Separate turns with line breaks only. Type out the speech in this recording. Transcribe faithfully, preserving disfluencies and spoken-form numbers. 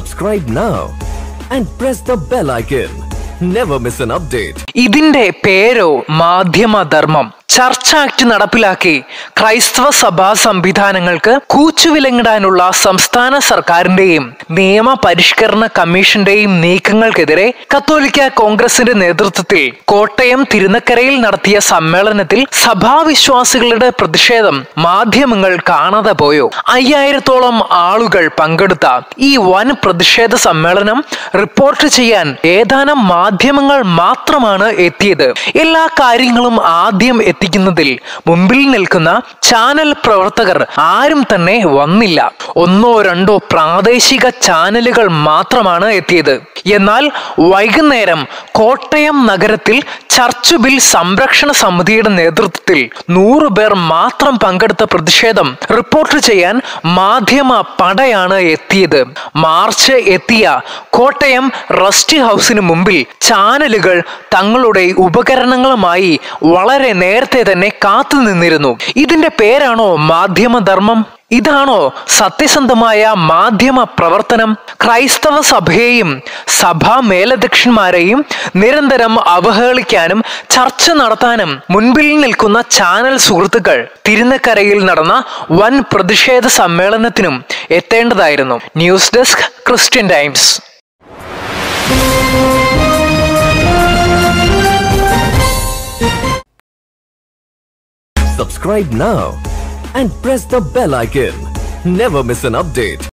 Subscribe now and press the bell icon. Never miss an update.
ഇതിന്റെ പേരോ മാധ്യമധർമ്മം. Church act നടപ്പിലാക്കി ക്രൈസ്തവ സഭാ സംവിധാനങ്ങൾക്ക് കൂച്ചുവിലങ്ങിടാനുള്ള സംസ്ഥാന സർക്കാരിന്റെയും നിയമ പരിഷ്കരണ കമ്മീഷന്റെയും നീക്കങ്ങൾക്കെതിരെ കത്തോലിക്ക കോൺഗ്രസിന്റെ നേതൃത്വത്തിൽ കോട്ടയം തിരുനക്കരയിൽ നടത്തിയ സമ്മേളനത്തിൽ സഭാവിശ്വാസികളുടെ പ്രതിഷേധം മാധ്യമങ്ങൾ കാണാതെ പോയോ? അയ്യായിരത്തോളം ആളുകൾ പങ്കെടുത്ത ഈ വൻ പ്രതിഷേധ സമ്മേളനം റിപ്പോർട്ട് ചെയ്യാൻ ഏതാനും മാധ്യമങ്ങൾ മാത്രമാണ് എത്തിയത്. എല്ലാ കാര്യങ്ങളും ആദ്യം എത്തിക്കുന്നതിൽ മുമ്പിൽ നിൽക്കുന്ന ചാനൽ പ്രവർത്തകർ ആരും തന്നെ വന്നില്ല. ഒന്നോ രണ്ടോ പ്രാദേശിക ചാനലുകൾ മാത്രമാണ് എത്തിയത്. എന്നാൽ വൈകുന്നേരം കോട്ടയം നഗരത്തിൽ ചർച്ച് ബിൽ സംരക്ഷണ സമിതിയുടെ നേതൃത്വത്തിൽ നൂറ് പേർ മാത്രം പങ്കെടുത്ത പ്രതിഷേധം റിപ്പോർട്ട് ചെയ്യാൻ മാധ്യമ പടയാണ് എത്തിയത്. മാർച്ച് എത്തിയ കോട്ടയം റെസ്റ്റ് ഹൗസിന് മുമ്പിൽ ചാനലുകൾ തങ്ങളുടെ ഉപകരണങ്ങളുമായി വളരെ നേരത്തെ തന്നെ കാത്തു നിന്നിരുന്നു. ഇതിന്റെ പേരാണോ മാധ്യമധർമ്മം? ഇതാണോ സത്യസന്ധമായ മാധ്യമ പ്രവർത്തനം? ക്രൈസ്തവ സഭയെയും സഭാ മേലധ്യക്ഷന്മാരെയും നിരന്തരം അവഹേളിക്കാനും ചർച്ച നടത്താനും മുൻപിൽ നിൽക്കുന്ന ചാനൽ സുഹൃത്തുക്കൾ തിരുനക്കരയിൽ നടന്ന വൻ പ്രതിഷേധ സമ്മേളനത്തിനും എത്തേണ്ടതായിരുന്നു. News desk Christian Times.
Subscribe now and press the bell icon. Never miss an update.